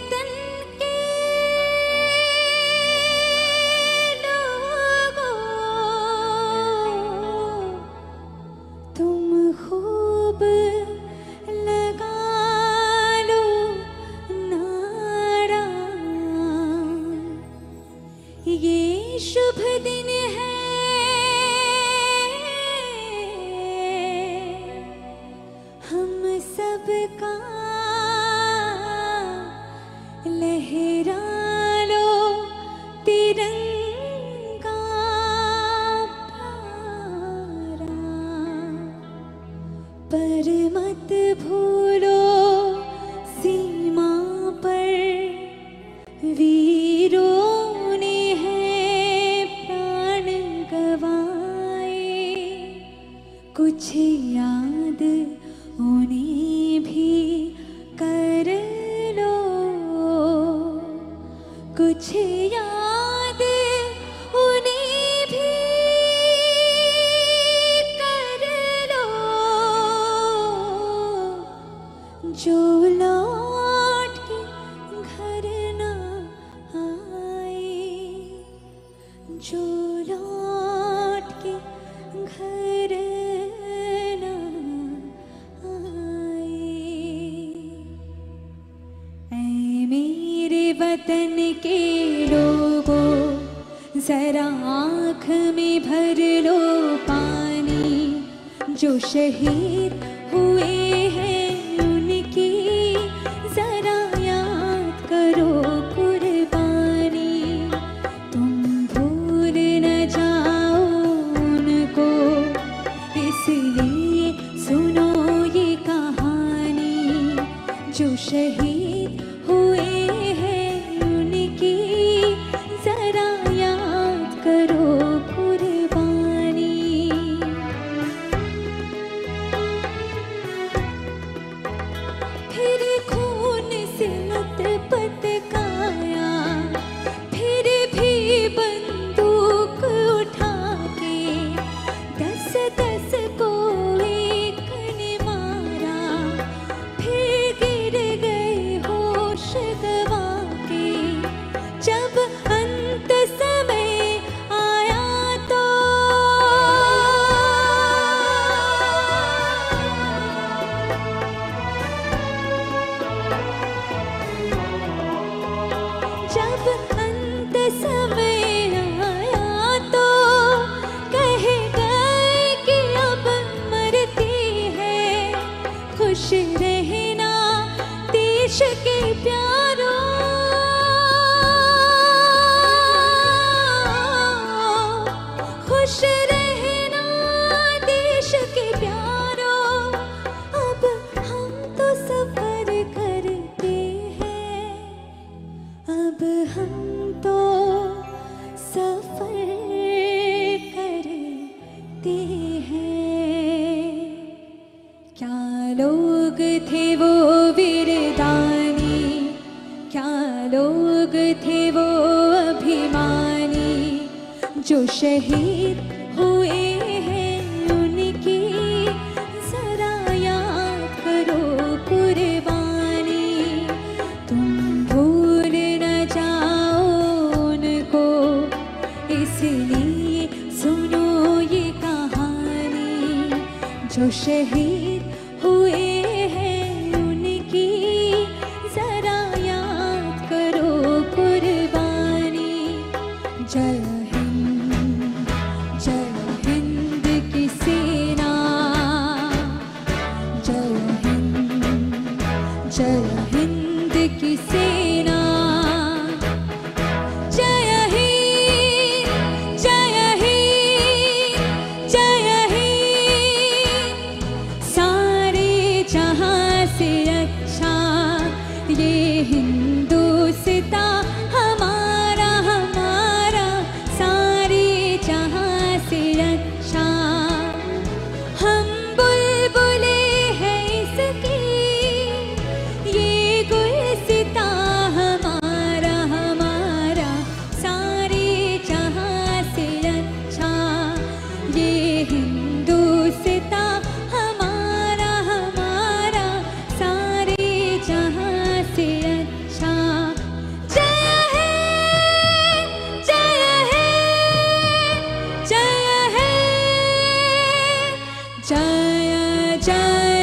वतन के लोगों, तुम खूब लगा लो नारा, ये शुभ दिन है हम सबका, लहरा लो तिरंगा प्यारा, पर मत भूलो सीमा पर वीरों ने है प्राण गवाए, कुछ याद उन्हें भी कर लो, कुछ याद उन्हें भी कर लो, जो लौट के घर ना आए, जो लौट के घर ना आए। ऐ मेरे वतन के लोगों, जरा आँख में भर लो पानी, जो शहीद हुए हैं उनकी जरा याद करो कुर्बानी, तुम भूल न जाओ उनको, इसलिए सुनो ये कहानी, जो शहीद हुए हैं उनकी जरा याद करो कुर्बानी। फिर खून से लथपथ काया, फिर भी बंदूक उठा के 10-10 को एक ने मारा, फिर गिर गए होश गवा के, जब अंत समय आया तो जब अंत समय आया तो कह गए कि अब मरती है, खुश रहना देश के प्यारों, खुश रहना देश के प्यारों, अब हम तो सफर करते हैं, अब हम तो सफर करते हैं। क्या लोग थे वो वीरदानी, क्या लोग थे वो अभिमानी, जो शहीद हुए हैं उनकी जरा याद करो कुर्बानी, तुम भूल न जाओ उनको, इसलिए सुनो ये कहानी, जो शहीद हुए हैं उनकी जरा याद करो कुर्बानी। जय हिंद, जय हिंद की सेना, जय हिंद, जय हिंद की सेना, जय हिंद, जय हिंद, जय हिंद, सारे जहां से अच्छा ये हिंदुस्तां हमारा, हमारा सारे जहां से अच्छा, हम बुलबुले हैं इसकी, ये गुलसितां हमारा, हमारा सारे जहां से अच्छा, ये हिंदुस्तां हमारा, हमारा सारे जहां से अच्छा। जय जय